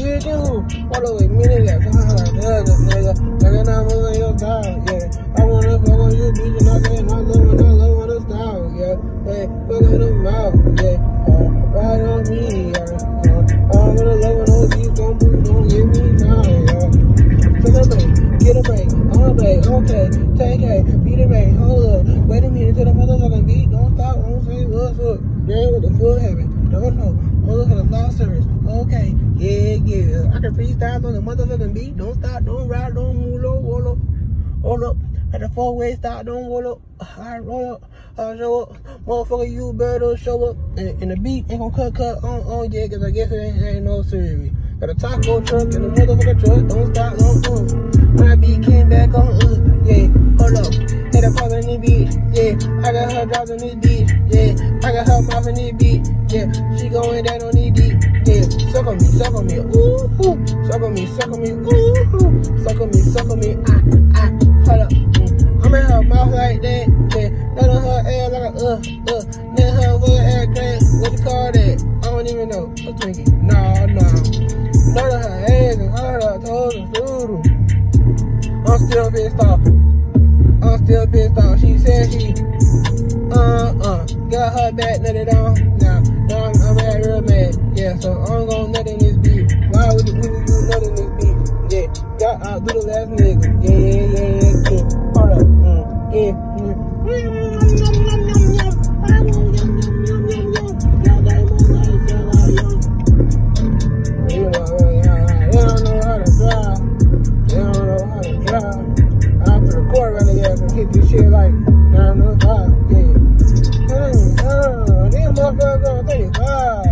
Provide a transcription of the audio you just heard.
bitch, you. Hold on, wait, minute, yeah. Come on, nigga. Nigga, I'm moving your style, yeah. I wanna fuck on you, bitch, and I can't. I love on the style, yeah. Hey, fuck on the mouth, yeah. Ride on me, yeah. I'm gonna love when those beats don't move, don't give me time, yeah. Take a break, get a break, on a break, okay. Take a, beat a break, hold up. Wait a minute till the motherfucking beat, don't stop, don't say what's up. Damn, what the fuck happened? Don't know. Motherfucking lost service. Okay, yeah. I can freestyle on the motherfucking beat. Don't stop, don't ride, don't move, hold up. At the four-way stop, don't roll up. I roll up, I show up. Motherfucker, you better show up. And the beat ain't gonna cut on yet, cause I guess it ain't no serious. Got a taco truck and a motherfucking truck. Don't stop, don't My beat came back on, yeah. Hold up. Hit a pop in this beat, yeah. I got her dropping this beat, yeah. I got her mouth in this beat, yeah. She going down on this beat, yeah. Suck on me, ooh, ooh. Suck on me, ooh, ooh. Suck on me, hold up. I'm in her mouth like that, yeah. None of her ass like a, Then her little ass crack, what you call that? I don't even know, a Twinkie, nah. None of her ass and all her toes and doodle. I'm still pissed off. She said she, got her back nutted on. Now I'm mad, real mad. Yeah, so I'm gonna nut in this beat. Why would you nut in this beat? Yeah, got out do the last nigga. Yeah. Hold up, yeah. They don't know how to drive. I put a quarter on the ass and hit this shit like 905, yeah. Damn, motherfuckers on 35.